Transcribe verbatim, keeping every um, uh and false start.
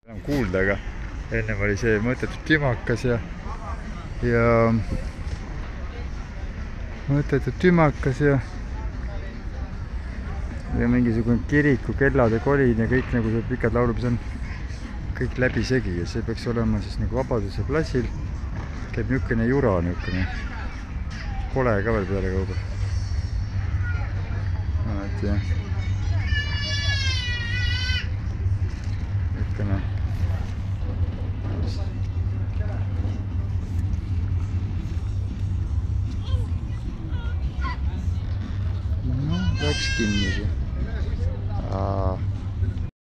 enam kuulda, aga ennem oli see mõttetud tümakas ja ja mõttetud tümakas ja ja mingisugune kiriku kellade kolin ja kõik nagu see pikad laulud, mis on kõik läbi segi ja see peaks olema siis nagu Vabaduse platsil käib niisugune jura, niisugune kole ka veel peale kauba. Et jah niisugune no läks kinni see